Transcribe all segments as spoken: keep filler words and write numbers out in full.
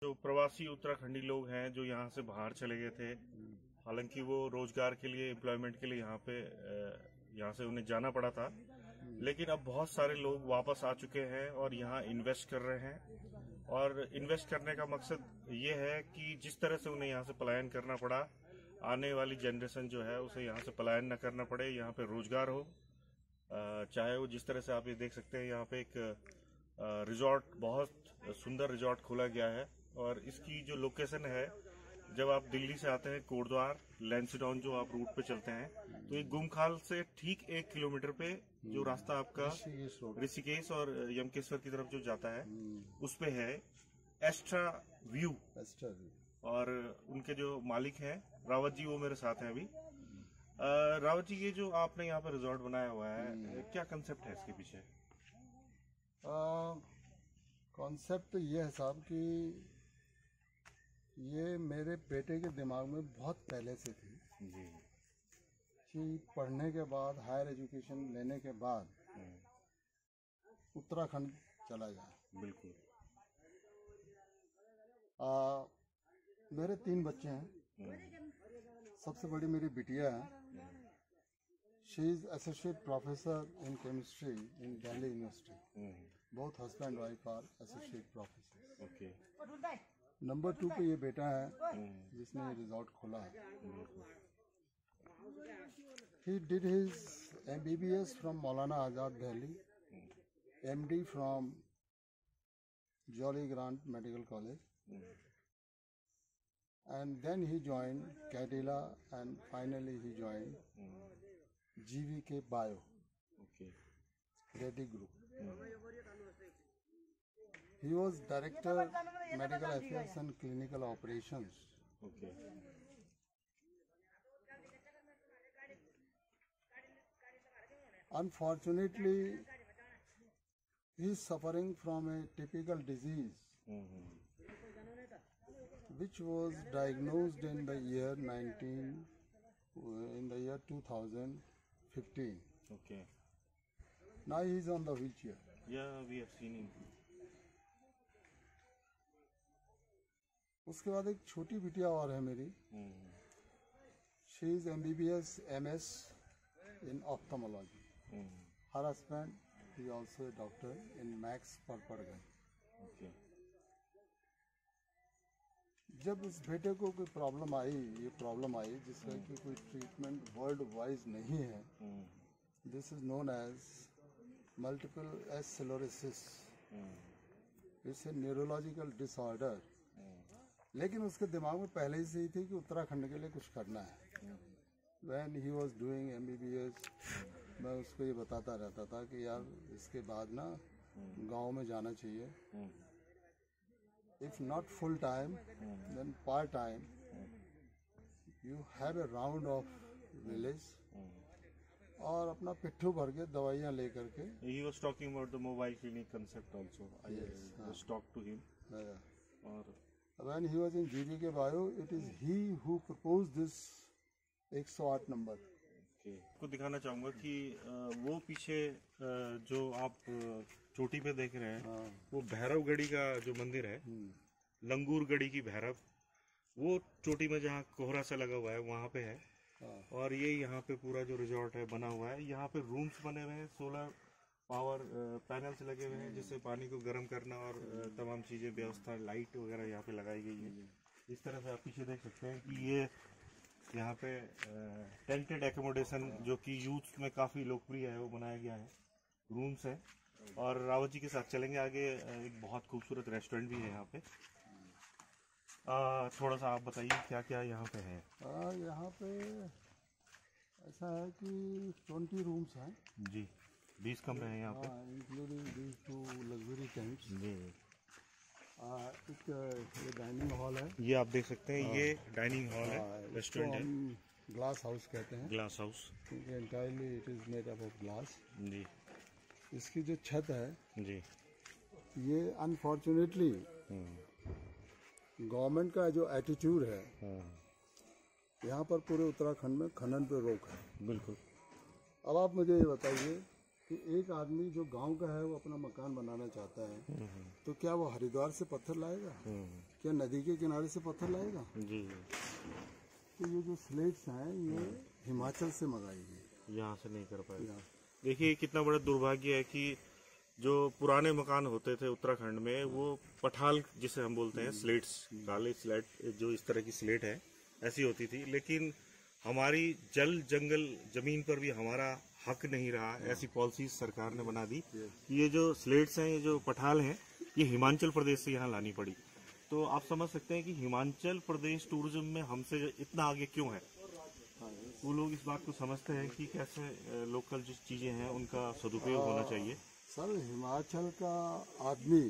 जो प्रवासी उत्तराखंडी लोग हैं जो यहाँ से बाहर चले गए थे, हालांकि वो रोजगार के लिए, एम्प्लॉयमेंट के लिए यहाँ पे यहाँ से उन्हें जाना पड़ा था, लेकिन अब बहुत सारे लोग वापस आ चुके हैं और यहाँ इन्वेस्ट कर रहे हैं। और इन्वेस्ट करने का मकसद ये है कि जिस तरह से उन्हें यहाँ से पलायन करना पड़ा, आने वाली जनरेशन जो है उसे यहाँ से पलायन न करना पड़े, यहाँ पे रोजगार हो। चाहे वो जिस तरह से आप ये देख सकते हैं, यहाँ पे एक रिजॉर्ट, बहुत सुंदर रिजॉर्ट खोला गया है। और इसकी जो लोकेशन है, जब आप दिल्ली से आते हैं कोटद्वार, लैंसडाउन जो आप रूट पे चलते हैं, तो ये गुमखाल से ठीक एक किलोमीटर पे जो रास्ता आपका ऋषिकेश और यमकेश्वर की तरफ जो जाता है, उस पे है एस्ट्रा व्यू। और उनके जो मालिक हैं रावत जी, वो मेरे साथ हैं अभी। रावत जी, ये जो आपने यहाँ पे रिजॉर्ट बनाया हुआ है, क्या कंसेप्ट है इसके पीछे? कॉन्सेप्ट ये है साहब कि ये मेरे बेटे के दिमाग में बहुत पहले से थी जी, कि पढ़ने के बाद, हायर एजुकेशन लेने के बाद उत्तराखंड चला जाए। बिल्कुल। आ, मेरे तीन बच्चे हैं। सबसे बड़ी मेरी बिटिया है। She is associate professor in chemistry in Delhi university. Both husband wife are associate professor. Okay. Number two पे ये बेटा है जिसने ये रिजॉर्ट खोला है। He did his M B B S from Maulana Azad Delhi, M D from Jolly Grant medical college, and then he joined Cadila, and finally he joined mm. G V K Bio, okay, Reddy Group. Mm. He was Director Medical Affairs and Clinical Operations. Okay. Unfortunately, he is suffering from a typical disease. Mm-hmm. which was diagnosed in the year nineteen in the year two thousand fifteen. Okay. Now he is on the wheelchair. Yeah, we have seen him. उसके बाद एक छोटी बिटिया और है मेरी। She is M B B S M S in ophthalmology. Her husband is also a doctor in Max Parpadgan. Okay. जब इस बेटे को कोई प्रॉब्लम आई, ये प्रॉब्लम आई जिसका कि कोई ट्रीटमेंट वर्ल्ड वाइज नहीं है, this is known as multiple sclerosis. It's a neurological disorder. लेकिन उसके दिमाग में पहले ही से ही थी कि उत्तराखंड के लिए कुछ करना है। When he was doing M B B S, मैं उसको ये बताता रहता था कि यार इसके बाद ना गांव में जाना चाहिए। If not full time, mm. then part time. Mm. You have a round of village, mm. और अपना पिट्ठू भर के दवाइयाँ लेकर के। He was talking about the mobile clinic concept also. Yes, I just talked to him. Yeah. और when he was in G V K Bio, it is he who proposed this एक सौ आठ नंबर। Okay. आपको दिखाना चाहूँगा कि वो पीछे जो आप चोटी पे देख रहे हैं, हाँ। वो भैरवगढ़ी का जो मंदिर है, लंगूरगढ़ी की भैरव, वो चोटी में जहाँ कोहरा सा लगा हुआ है वहाँ पे है। हाँ। और ये यहाँ पे पूरा जो रिजॉर्ट है बना हुआ है, यहाँ पे रूम्स बने हुए हैं, सोलर पावर पैनल्स लगे हुए हैं जिससे पानी को गर्म करना और तमाम चीज़ें, व्यवस्था, लाइट वगैरह यहाँ पे लगाई गई है। इस तरह से आप पीछे देख सकते हैं कि ये यहाँ पे टेंटेड एकोमोडेशन जो कि यूथ में काफ़ी लोकप्रिय है, वो बनाया गया है, रूम्स है। और रावत जी के साथ चलेंगे आगे। एक बहुत खूबसूरत रेस्टोरेंट भी है यहाँ पे। आ, थोड़ा सा आप बताइए क्या क्या यहाँ पे है। आ, यहाँ पे ऐसा है कि ट्वेंटी रूम्स हैं जी, बीस कमरे हैं यहाँ पे, including these two luxury tents जी। एक ये डाइनिंग हॉल है, ये आप देख सकते हैं। ये डाइनिंग हॉल है, रेस्टोरेंट है, ग्लास हाउस कहते हैं। Glass house, entirely it is made up of glass जी। इसकी जो छत है जी, ये अनफॉर्चुनेटली गवर्नमेंट का जो एटीट्यूड है, यहाँ पर पूरे उत्तराखंड में खनन पे रोक है। बिल्कुल। अब आप मुझे ये बताइए कि एक आदमी जो गांव का है वो अपना मकान बनाना चाहता है, तो क्या वो हरिद्वार से पत्थर लाएगा? क्या नदी के किनारे से पत्थर लाएगा? जी। तो ये जो स्लेट्स हैं ये हिमाचल से मंगाई गई, यहाँ से नहीं कर पाए। यहाँ देखिए कितना बड़ा दुर्भाग्य है कि जो पुराने मकान होते थे उत्तराखंड में, वो पठाल जिसे हम बोलते हैं, स्लेट्स, काले स्लेट, जो इस तरह की स्लेट है ऐसी होती थी। लेकिन हमारी जल जंगल जमीन पर भी हमारा हक नहीं रहा। ऐसी पॉलिसी सरकार ने बना दी कि ये जो स्लेट्स हैं, ये जो पठाल हैं, ये हिमाचल प्रदेश से यहाँ लानी पड़ी। तो आप समझ सकते हैं कि हिमाचल प्रदेश टूरिज्म में हमसे इतना आगे क्यों है। वो लोग इस बात को समझते हैं कि कैसे लोकल जो चीजें हैं उनका सदुपयोग होना चाहिए। सर, हिमाचल का आदमी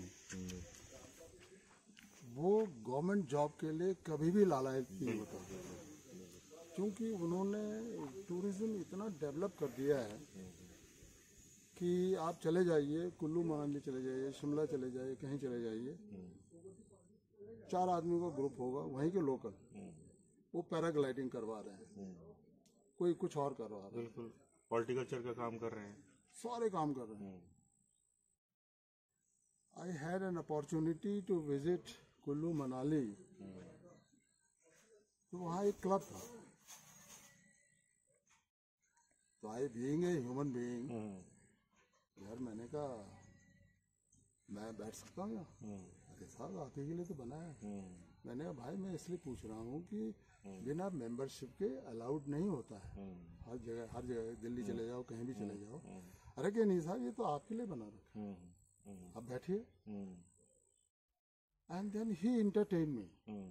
वो गवर्नमेंट जॉब के लिए कभी भी लालायित नहीं होता, क्योंकि उन्होंने टूरिज्म इतना डेवलप कर दिया है कि आप चले जाइए, कुल्लू मनाली चले जाइए, शिमला चले जाइए, कहीं चले जाइए, चार आदमियों का ग्रुप होगा वहीं के लोकल, वो पैराग्लाइडिंग करवा रहे हैं, कोई कुछ और करवा रहा है, बिल्कुल हॉर्टिकल्चर का काम कर रहे हैं, सारे काम कर रहे हैं। I had an opportunity to visit Kullu Manali, तो वहाँ एक क्लब था, तो I being a human being, यार मैंने कहा मैं बैठ सकता हूँ यहाँ? अरे साहब आपके के लिए तो बना है। मैंने कहा भाई मैं इसलिए पूछ रहा हूँ कि बिना मेंबरशिप के अलाउड नहीं होता है हर जगह, हर जगह दिल्ली चले जाओ, कहीं भी चले जाओ। अरे क्या नहीं साहब, ये तो आपके लिए बना रखा है, आप बैठिए। And then he entertain me,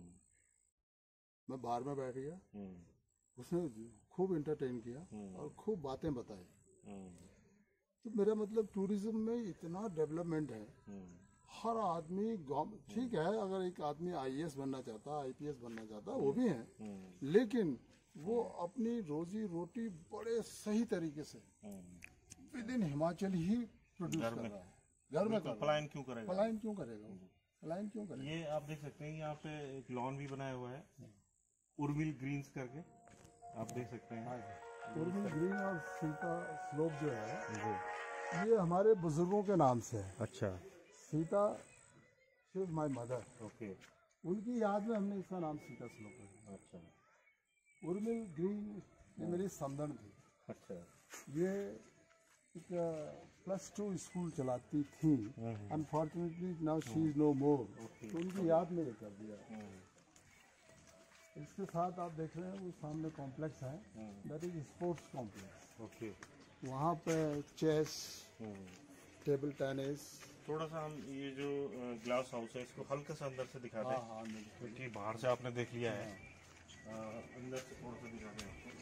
मैं बाहर में बैठ गया, उसने खूब एंटरटेन किया और खूब बातें बताई। तो मेरा मतलब टूरिज्म में इतना डेवलपमेंट है, हर आदमी ठीक है, अगर एक आदमी आईएएस बनना चाहता है, आईपीएस बनना चाहता है, वो भी है, लेकिन वो अपनी रोजी रोटी बड़े सही तरीके से विद इन हिमाचल ही प्रोड्यूस कर रहा है। घर में तो पलायन क्यों करेगा? पलायन क्यों करेगा? पलायन क्यों करेगा? ये आप देख सकते हैं, यहाँ पे एक लॉन भी बनाया हुआ है, उर्मिल ग्रीन्स करके, आप देख सकते हैं। उर्मिल ग्रीन और सीता स्लोप जो है ये हमारे बुजुर्गों के नाम से है। अच्छा। Sita, she is my mother, okay, उनकी याद में हमने इसका नाम सीता स्लोप रखा। अच्छा। उर्मिल ग्रीन ये मेरी समदन थी। अच्छा। ये एक प्लस टू स्कूल चलाती थी, unfortunately now she is no more, तो उनकी याद में ये कर दिया। इसके साथ आप देख रहे हैं वो सामने कॉम्प्लेक्स है, that is sports complex. Okay. वहाँ पे चेस, टेबल टेनिस। थोड़ा सा हम ये जो ग्लास हाउस है इसको हल्का सा अंदर से दिखा दें, हाँ हाँ, क्योंकि बाहर से आपने देख लिया है, आ, अंदर से थोड़ा सा दिखा दें आपको।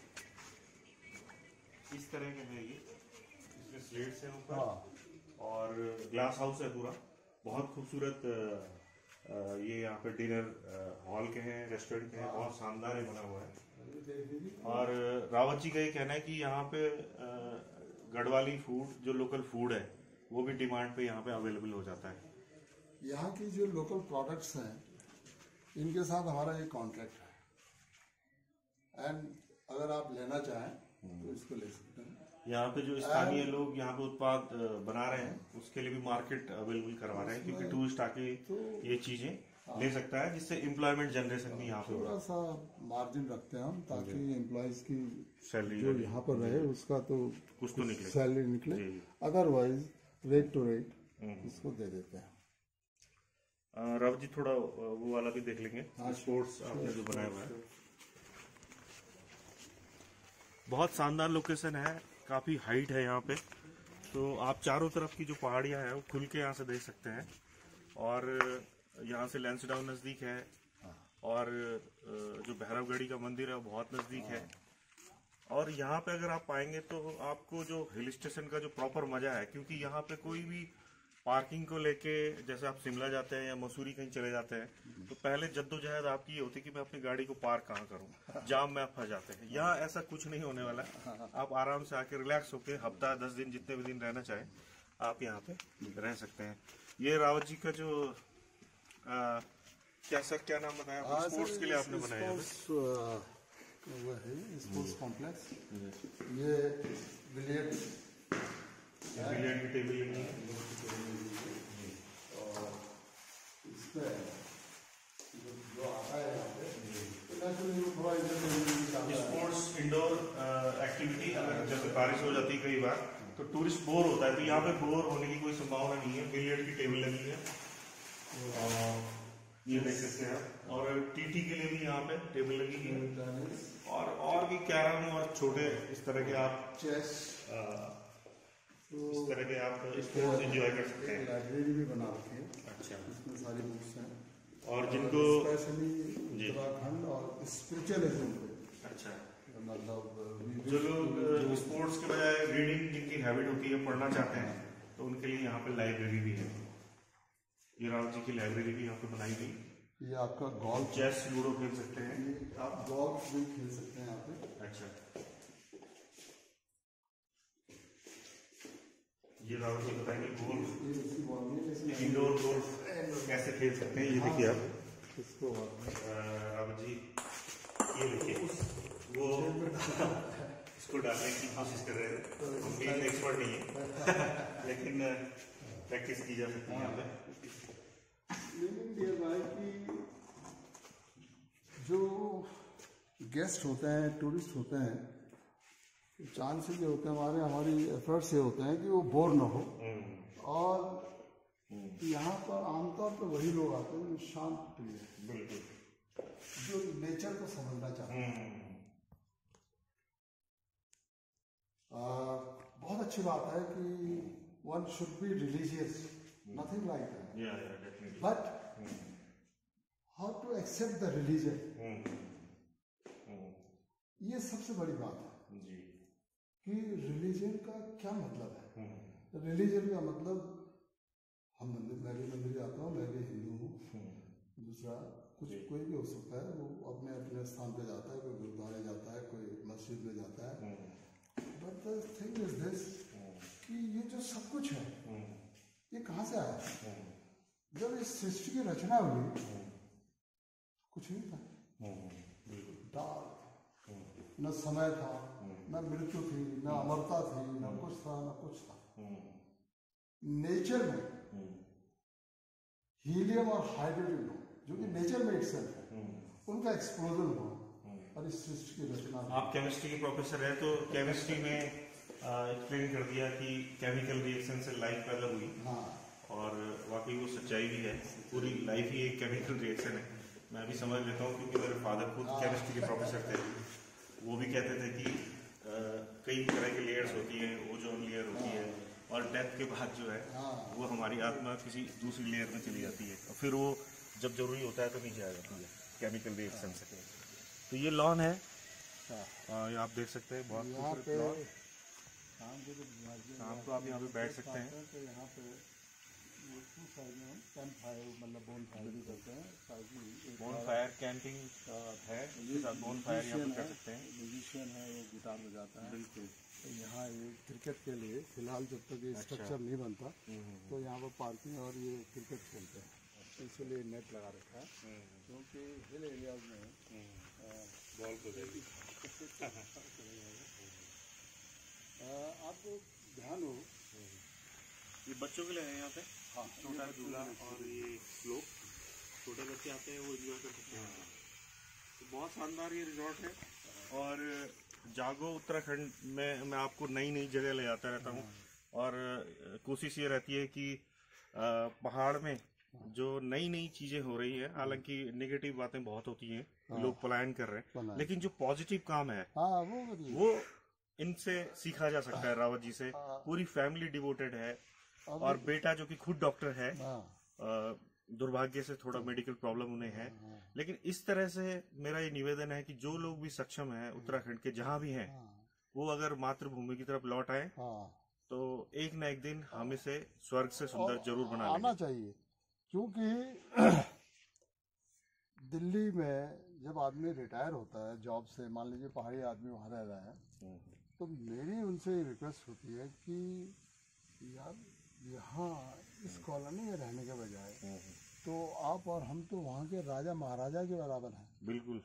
इस तरह के है ये, इसमें स्लेट्स है ऊपर, हाँ। और ग्लास हाउस है पूरा, बहुत खूबसूरत। ये यहाँ पे डिनर हॉल के हैं, रेस्टोरेंट के हैं, बहुत शानदार है बना हुआ है। और रावत जी का ये कहना है कि यहाँ पे गढ़वाली फूड, जो लोकल फूड है, वो भी डिमांड पे यहाँ पे अवेलेबल हो जाता है। यहाँ की जो लोकल प्रोडक्ट्स हैं इनके साथ हमारा ये कॉन्ट्रैक्ट है, एंड अगर आप लेना चाहें तो इसको ले सकते हैं। यहाँ पे जो स्थानीय लोग यहाँ पे उत्पाद बना रहे हैं उसके लिए भी मार्केट अवेलेबल करवा रहे हैं, क्योंकि टूरिस्ट आके ये चीजें ले सकता है, जिससे एम्प्लॉयमेंट जनरेशन भी यहाँ पे थोड़ा सा मार्जिन रखते हैं हम, ताकि एम्प्लॉयज की सैलरी जो यहाँ पर रहे उसका तो कुछ तो निकले, सैलरी निकले, अदरवाइज रेट टू रेट इसको दे देते हैं। राव जी थोड़ा वो वाला भी देख लेंगे, स्पोर्ट्स आपने जो बनाया हुआ है, बहुत शानदार लोकेशन है, काफी हाइट है यहाँ पे, तो आप चारों तरफ की जो पहाड़ियाँ हैं वो खुल के यहाँ से देख सकते हैं। और यहाँ से लैंसडाउन नजदीक है, और जो भैरवगढ़ी का मंदिर है वो बहुत नजदीक है। और यहाँ पे अगर आप पाएंगे तो आपको जो हिल स्टेशन का जो प्रॉपर मजा है, क्योंकि यहाँ पे कोई भी पार्किंग को लेके, जैसे आप शिमला जाते हैं या मसूरी कहीं चले जाते हैं, तो पहले जद्दोजहद आपकी ये होती है कि मैं अपनी गाड़ी को पार्क कहाँ करूँ, जाम में आप फंस जाते हैं। यहाँ ऐसा कुछ नहीं होने वाला है, आप आराम से आके रिलैक्स होके हफ्ता दस दिन जितने भी दिन रहना चाहें आप यहाँ पे रह सकते हैं। ये रावत जी का जो आ, कैसा क्या नाम बताया, स्पोर्ट्स के लिए आपने बनाया है? वो है स्पोर्ट्स कॉम्प्लेक्स, ये बिलियर्ड बिलियर्ड की टेबल लगी है, और इसमें एक्टिविटी, अगर जब बारिश हो जाती है कई बार तो टूरिस्ट बोर होता है, तो यहाँ पे बोर होने की कोई संभावना नहीं है। बिलियर्ड की टेबल लगी है और ये देख सकते हैं आप, और टीटी के लिए भी यहाँ पे टेबल लगी है, और और भी कैरम और छोटे इस तरह के आप चेस, इस तरह के आप स्पोर्ट्स एंजॉय कर सकते हैं। लाइब्रेरी भी बना रखी है, अच्छा, इसमें सारी बुक्स हैं, और जिनको स्पेशली उत्तराखंड और स्पिरिचुअलिज्म पे, अच्छा, मतलब जो लोग स्पोर्ट्स के बजाय रीडिंग जिनकी हैबिट होती है, पढ़ना चाहते हैं, तो उनके लिए यहाँ पे लाइब्रेरी भी है। ये राव जी की लाइब्रेरी भी यहाँ पे बनाई गई। ये आपका गोल्फ, चेस, लूडो खेल सकते हैं, ये आप गोल्फ भी खेल सकते हैं यहाँ पे। अच्छा, ये राव जी बताएंगे गोल्फ, इंडोर गोल्फ कैसे खेल सकते हैं। ये देखिए आप इसको राव जी, ये देखिए वो इसको डालने की कोशिश कर रहे हैं। हम भी एक्सपर्ट नहीं है लेकिन प्रैक्टिस की जा सकती है यहाँ पे। कि जो गेस्ट होते हैं, टूरिस्ट होते हैं, चांसेस ये होते हैं हमारे हमारी एफर्ट से होते हैं कि वो बोर ना हो, और यहाँ पर आमतौर पर वही लोग आते हैं जो शांत प्रिय, बिल्कुल, जो नेचर को समझना चाहते हैं। बहुत अच्छी बात है कि one should be religious, nothing like that, but how to accept the religion, ये सबसे बड़ी बात है जी, कि रिलीजन का क्या मतलब है। रिलीजन का मतलब, हम मंदिर, मैं भी मंदिर जाता हूँ, मैं भी हिंदू हूँ, दूसरा कुछ कोई भी हो सकता है, वो अपने अपने स्थान पे जाता है, कोई गुरुद्वारे जाता है, कोई मस्जिद में जाता है। But the thing is this कि ये जो सब कुछ है ये कहाँ से आया। जब इस सृष्टि की रचना हुई कुछ नहीं था, डाल, न समय था, न मृत्यु थी, न अमरता थी, न कुछ था, न कुछ था। नेचर में हीलियम और हाइड्रोजन जो कि नेचर में इटसेल्फ है, उनका एक्सप्लोजन हुआ और इस सृष्टि की रचना। आप केमिस्ट्री के प्रोफेसर हैं, तो केमिस्ट्री में एक्सप्लेन कर दिया कि केमिकल रिएक्शन से लाइफ पैदा हुई। हाँ, और वाकई वो सच्चाई भी है, पूरी लाइफ ही एक केमिकल रिएक्शन है। मैं भी समझ लेता हूँ क्योंकि मेरे फादर खुद केमिस्ट्री के प्रोफेसर थे। वो भी कहते थे कि आ, कई तरह की लेयर्स होती हैं, ओजोन लेयर होती है, और डेथ के बाद जो है वो हमारी आत्मा किसी दूसरी लेयर में चली जाती है, और फिर वो जब जरूरी होता है तो नीचे आ जाती है केमिकल रिएक्शन से। तो ये लॉन है, आ, ये आप देख सकते हैं, बहुत खूबसूरत लॉन। शाम को आप यहाँ पे बैठ सकते हैं। तो यहाँ पे कैंप फायर, मतलब बोन फायर भी करते हैं। बोन फायर कैंपिंग है, बोन फायर यहाँ पे कर सकते हैं। म्यूजिशियन है, वो गिटार बजाता है। बिल्कुल। तो यहाँ ये क्रिकेट के लिए फिलहाल जब तक ये स्ट्रक्चर नहीं बनता तो यहाँ पर पार्किंग और ये क्रिकेट खेलते हैं, इसलिए नेट लगा रखा है, क्योंकि हिल एरियाज में बॉल को जाएगी। आपको ध्यान हो, ये बच्चों के लिए है यहाँ पे, हाँ, छोटा झूला और ये स्लोप, छोटे बच्चे आते हैं वो एंजॉय कर सकते हैं। तो बहुत शानदार ये रिजॉर्ट है। और जागो उत्तराखंड में मैं आपको नई नई जगह ले जाता रहता हूँ, और कोशिश ये रहती है कि पहाड़ में जो नई नई चीजें हो रही है, हालांकि नेगेटिव बातें बहुत होती हैं, लोग पलायन कर रहे हैं, लेकिन जो पॉजिटिव काम है हाँ, वो वो इनसे सीखा जा सकता है। रावत जी से पूरी फैमिली डिवोटेड है, और बेटा जो कि खुद डॉक्टर है, दुर्भाग्य से थोड़ा मेडिकल प्रॉब्लम उन्हें है, लेकिन इस तरह से मेरा ये निवेदन है कि जो लोग भी सक्षम हैं उत्तराखंड के जहाँ भी हैं, वो अगर मातृभूमि की तरफ लौट आए तो एक न एक दिन हम इसे स्वर्ग से सुंदर जरूर बना आना चाहिए। क्योंकि दिल्ली में जब आदमी रिटायर होता है जॉब से, मान लीजिए पहाड़ी आदमी वहाँ रह रहा है, तो मेरी उनसे रिक्वेस्ट होती है कि यार यहाँ इस कॉलोनी में रहने के बजाय तो आप और हम तो वहाँ के राजा महाराजा के बराबर हैं। बिल्कुल।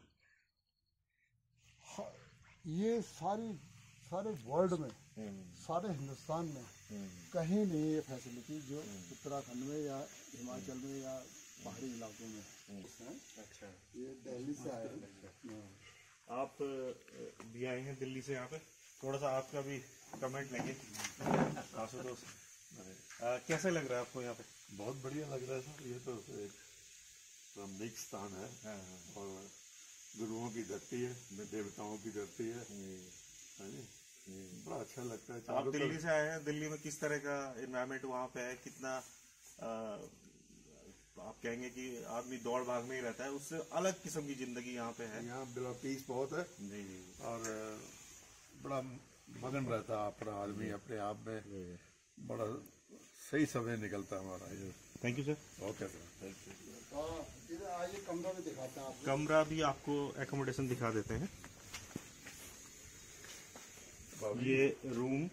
ये सारी सारे वर्ल्ड में, सारे हिंदुस्तान में कहीं नहीं ये फैसिलिटी जो उत्तराखंड में या हिमाचल में या पहाड़ी इलाकों में है। अच्छा, ये दिल्ली से आए हैं। आप भी आए हैं दिल्ली से यहाँ पे? थोड़ा सा आपका भी कमेंट लेंगे आशुतोष, कैसे लग रहा है आपको यहाँ पे? बहुत बढ़िया लग रहा है सर, ये तो एक धार्मिक स्थान है और गुरुओं की धरती है, देवताओं की धरती है, है नी? बड़ा अच्छा लगता है। आप दिल्ली से आए हैं, दिल्ली में किस तरह का एनवायरनमेंट वहाँ पे है? कितना आ, आप कहेंगे कि आदमी दौड़ भाग में ही रहता है, उससे अलग किस्म की जिंदगी यहाँ पे है? यहाँ बड़ा पीस बहुत है जी जी, और बड़ा मगन रहता है अपना आदमी अपने आप में, बड़ा सही समय निकलता है हमारा। Thank you sir. Okay sir, thank you. इधर आइए, कमरा भी दिखाते हैं आपको। कमरा भी आपको एकोमोडेशन दिखा देते हैं। ये रूम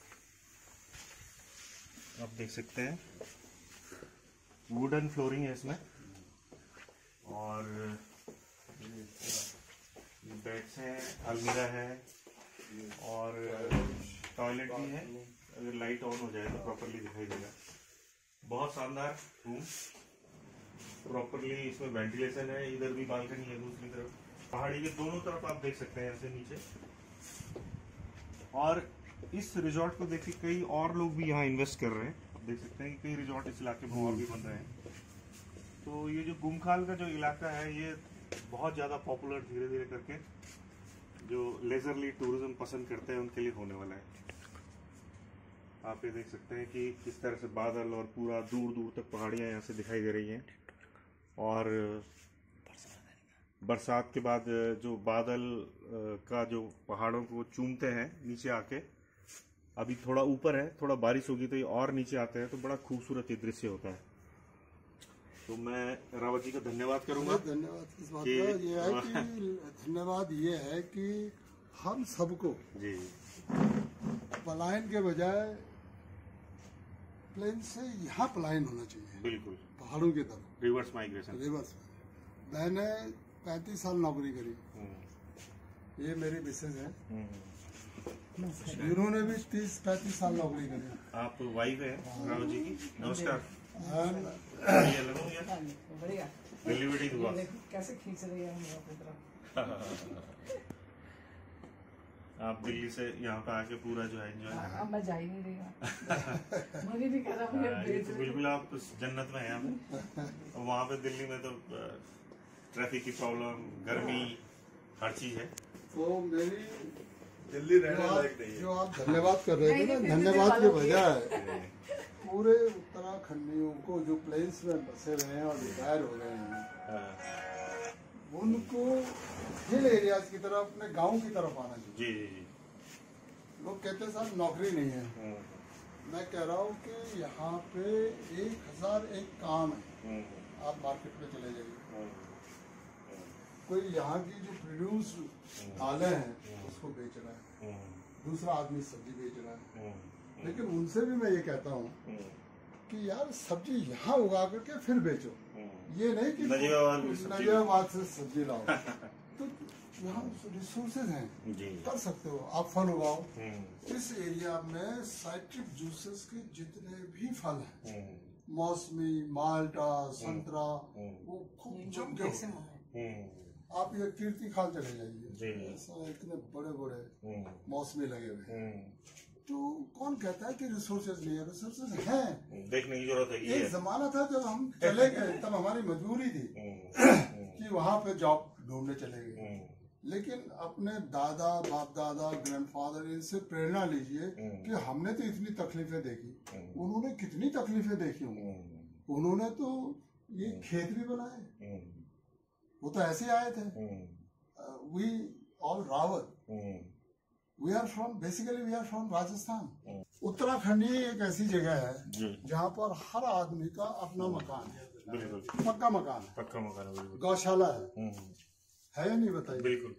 आप देख सकते हैं, वुडन फ्लोरिंग है इसमें, और बेड्स हैं, अलमीरा है और टॉयलेट भी है। अगर लाइट ऑन हो जाए तो प्रॉपरली दिखाई देगा। बहुत शानदार रूम, प्रॉपरली इसमें वेंटिलेशन है। इधर भी बालकनी है, दूसरी तरफ पहाड़ी के दोनों तरफ आप देख सकते हैं ऐसे नीचे। और इस रिजॉर्ट को देख के कई और लोग भी यहाँ इन्वेस्ट कर रहे हैं। आप देख सकते हैं कि कई रिजॉर्ट इस इलाके में और भी बन रहे हैं। तो ये जो गुमखाल का जो इलाका है, ये बहुत ज़्यादा पॉपुलर धीरे धीरे करके जो लेजरली टूरिज्म पसंद करते हैं उनके लिए होने वाला है। आप ये देख सकते हैं कि किस तरह से बादल और पूरा दूर दूर तक पहाड़ियाँ यहाँ से दिखाई दे रही हैं। और बरसात के बाद जो बादल का जो पहाड़ों को चूमते हैं नीचे आके, अभी थोड़ा ऊपर है, थोड़ा बारिश होगी तो ये और नीचे आते हैं, तो बड़ा खूबसूरत ये दृश्य होता है। तो मैं रावत जी का धन्यवाद करूंगा। धन्यवाद किस बात का? ये है कि धन्यवाद ये है कि हम सबको जी पलायन के बजाय प्लेन से यहाँ पलायन होना चाहिए, बिल्कुल पहाड़ों की तरफ, रिवर्स माइग्रेशन। रिवर्स। मैंने पैंतीस साल नौकरी करी, ये मेरी मिसेज है, इन्होंने भी तीस पैंतीस साल नौकरी करी। आप वाइफ है रावत जी की? नमस्कार। बढ़िया डिलीवरी हुआ कैसे खींच रही है हम अपनी तरफ। आप दिल्ली से यहाँ पे आके पूरा जो है एंजॉय कर अब मैं जा ही नहीं रही, मुझे भी कह रहा रहे हैं। बिल्कुल आप जन्नत में हैं यहाँ पे। वहाँ पे दिल्ली में तो ट्रैफिक की प्रॉब्लम, गर्मी, हर चीज है। तो मेरी दिल्ली रहने लायक नहीं है। जो आप धन्यवाद कर रहे थे ना, धन्यवाद के बजाय पूरे उत्तराखंडियों को जो प्लेन्स में बसे हुए हैं और रिटायर हो गए हैं, उनको हिल एरियाज की तरफ, अपने गांव की तरफ आना चाहिए। जी जी जी। लोग कहते हैं साहब नौकरी नहीं है, मैं कह रहा हूँ कि यहाँ पे एक हजार एक काम है। आप मार्केट में चले जाइए, कोई यहाँ की जो प्रोड्यूस दालें हैं उसको बेच रहा है, दूसरा आदमी सब्जी बेच रहा है। लेकिन उनसे भी मैं ये कहता हूँ कि यार सब्जी यहाँ उगा करके फिर बेचो, ये नहीं कि नजियाबाद से सब्जी लाओ। तो यहाँ रिसोर्सेज हैं, कर सकते हो आप, फल उगाओ। इस एरिया में साइट्रिक जूसेस के जितने भी फल हैं, मौसमी, माल्टा, संतरा, वो खूब जम के। आप ये कीर्ति खाल चले जाइए, इतने बड़े बड़े मौसमी लगे हुए। तो कौन कहता है कि रिसोर्सेज नहीं है? रिसोर्सेज हैं, देखने की जरूरत है। एक जमाना था जब हम चले गए, तब हमारी मजबूरी थी कि वहाँ पे जॉब ढूंढने चले गए। लेकिन अपने दादा, बाप दादा, ग्रैंडफादर, इनसे प्रेरणा लीजिए कि हमने तो इतनी तकलीफें देखी, उन्होंने कितनी तकलीफें देखी होंगी। उन्होंने तो ये खेत भी बनाए, वो तो ऐसे आए थे। We all Rawat, we are from, basically we are from Rajasthan. Uttarakhand ही एक ऐसी जगह है जहाँ पर हर आदमी का अपना मकान है, बिल्कुल पक्का मकान है, पक्का मकान है, बिल्कुल गौशाला है, है या नहीं बताइए? बिल्कुल।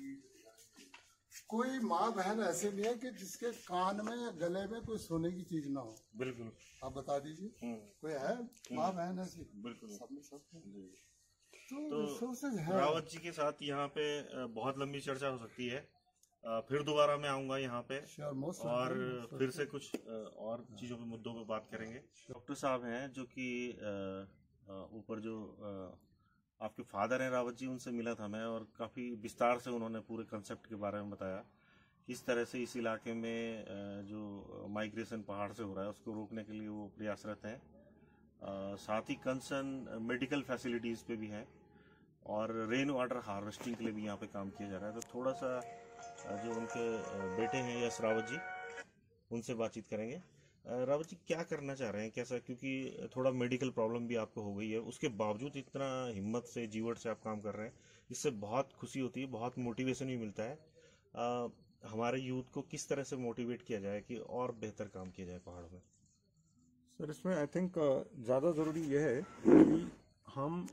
कोई माँ बहन ऐसे नहीं है कि जिसके कान में या गले में कोई सोने की चीज ना हो। बिल्कुल। आप बता दीजिए, कोई है माँ बहन ऐसी? बिल्कुल। सब में सब है। तो, तो रिसोर्सेज है। रावत जी के साथ यहाँ पे बहुत लंबी चर्चा हो सकती है। फिर दोबारा मैं आऊंगा यहाँ पे और फिर से कुछ और चीजों पे, मुद्दों पे बात करेंगे। डॉक्टर साहब हैं जो कि ऊपर जो आपके फादर हैं रावत जी, उनसे मिला था मैं और काफ़ी विस्तार से उन्होंने पूरे कंसेप्ट के बारे में बताया किस तरह से इस इलाके में अ, जो माइग्रेशन पहाड़ से हो रहा है उसको रोकने के लिए वो प्रयासरत हैं। अ, साथ ही कंसर्न मेडिकल फैसिलिटीज़ पे भी है और रेन वाटर हार्वेस्टिंग के लिए भी यहाँ पे काम किया जा रहा है। तो थोड़ा सा अ, जो उनके अ, बेटे हैं यश रावत जी, उनसे बातयत करेंगे। अ, रावत जी क्या करना चाह रहे हैं, कैसा, क्योंकि थोड़ा मेडिकल प्रॉब्लम भी आपको हो गई है, उसके बावजूद इतना हिम्मत से जीवट से आप काम कर रहे हैं, इससे बहुत खुशी होती है, बहुत मोटिवेशन भी मिलता है। अ, हमारे यूथ को किस तरह से मोटिवेट किया जाए कि और बेहतर काम किया जाए पहाड़ों में? सर इसमें आई थिंक ज़्यादा ज़रूरी यह है कि हम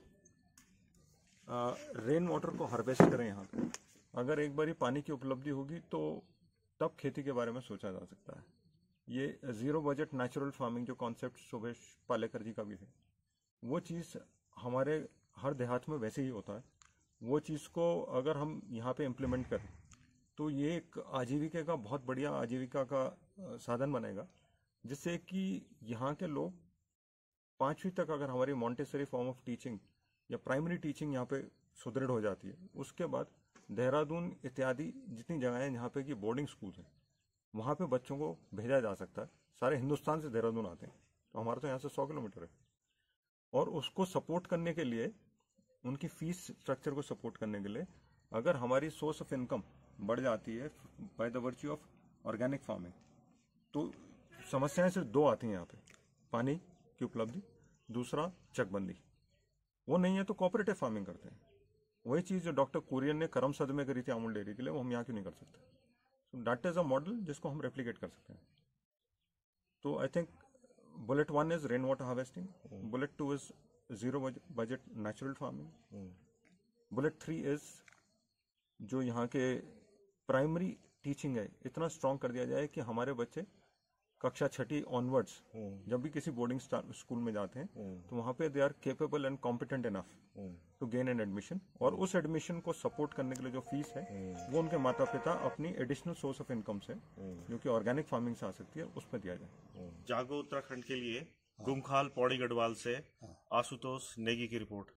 रेन वाटर को हार्वेस्ट करें यहाँ पे। अगर एक बारी पानी की उपलब्धि होगी तो तब खेती के बारे में सोचा जा सकता है। ये ज़ीरो बजट नेचुरल फार्मिंग जो कॉन्सेप्ट सुभाष पालेकर जी का भी है, वो चीज़ हमारे हर देहात में वैसे ही होता है। वो चीज़ को अगर हम यहाँ पे इम्प्लीमेंट करें तो ये एक आजीविका का बहुत बढ़िया आजीविका का साधन बनेगा, जिससे कि यहाँ के लोग पाँचवीं तक अगर हमारी मॉन्टेसरी फॉर्म ऑफ टीचिंग या प्राइमरी टीचिंग यहाँ पे सुदृढ़ हो जाती है, उसके बाद देहरादून इत्यादि जितनी जगहें हैं जहाँ पे कि बोर्डिंग स्कूल हैं, वहाँ पे बच्चों को भेजा जा सकता है। सारे हिंदुस्तान से देहरादून आते हैं, तो हमारा तो यहाँ से सौ किलोमीटर है। और उसको सपोर्ट करने के लिए, उनकी फीस स्ट्रक्चर को सपोर्ट करने के लिए, अगर हमारी सोर्स ऑफ इनकम बढ़ जाती है by the virtue of organic farming, तो समस्याएं सिर्फ दो आती हैं यहाँ पे। पानी की उपलब्धि, दूसरा चकबंदी। वो नहीं है तो कोऑपरेटिव फार्मिंग करते हैं। वही चीज़ जो डॉक्टर कुरियन ने करम सद में करी थी अमूल डेयरी के लिए, वो हम यहाँ क्यों नहीं कर सकते? So that is a model जिसको हम रेप्लिकेट कर सकते हैं। तो I think bullet one is rain water harvesting, bullet two is zero budget natural farming, bullet three is जो यहाँ के प्राइमरी टीचिंग है इतना स्ट्रॉन्ग कर दिया जाए कि हमारे बच्चे कक्षा छठी ऑनवर्ड्स जब भी किसी बोर्डिंग स्कूल में जाते हैं तो वहाँ पे they are capable and competent enough to gain an admission. और उस एडमिशन को सपोर्ट करने के लिए जो फीस है वो उनके माता पिता अपनी एडिशनल सोर्स ऑफ इनकम से, जो कि ऑर्गेनिक फार्मिंग से आ सकती है, उस पर दिया जाए। जागो उत्तराखंड के लिए गुमखाल पौड़ी गढ़वाल से आशुतोष नेगी की रिपोर्ट।